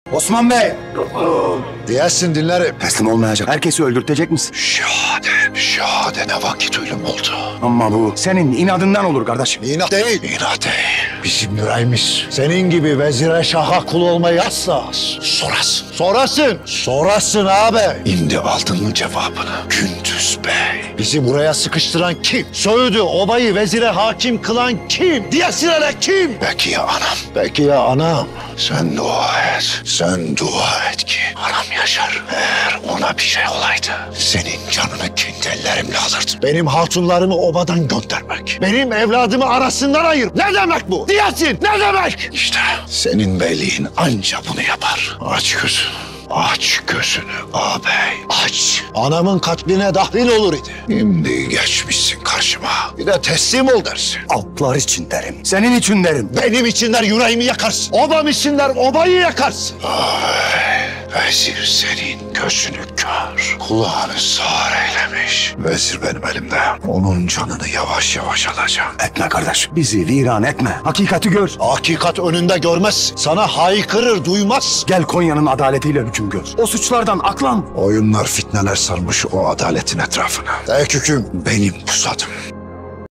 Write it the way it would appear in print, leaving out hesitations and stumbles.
Osman Bey! Diyersin dinlerim. Teslim olmayacak. Herkesi öldürtecek misin? Şahade ne vakit ölüm oldu. Ama bu senin inadından olur kardeşim. İnat değil. İnat değil. Bizim yüreğimiz senin gibi vezire şaha kul olmayı asla. Sorasın abi. Şimdi aldın mı cevabını Gündüz Bey? Bizi buraya sıkıştıran kim? Söğüdü, obayı, vezire hakim kılan kim? Diyersin hele kim? Peki ya anam? Peki ya anam? Sen dua et. Sen dua et ki anam yaşar. Eğer ona bir şey olaydı senin canını kendi ellerimle alırdım. Benim hatunlarımı obadan göndermek. Benim evladımı arasından ayır. Ne demek bu? Diyersin ne demek? İşte senin beyliğin anca bunu yapar. Aç gözünü. Aç gözünü ağabey. Aç. Anamın katline dahil olur idi. Şimdi geçmişsin karşıma. Bir de teslim ol dersin. Altlar için derim. Senin için derim. Benim içinler yüreğimi yakarsın. Obam içinler obayı yakarsın. Vezir senin gözünü kör, kulağını sağır eylemiş. Vezir benim elimde. Onun canını yavaş yavaş alacağım. Etme kardeş. Bizi viran etme. Hakikati gör. Hakikat önünde görmez. Sana haykırır duymaz. Gel Konya'nın adaletiyle hüküm gör. O suçlardan aklan. Oyunlar, fitneler sarmış o adaletin etrafına. Tek hüküm Benim pusadım.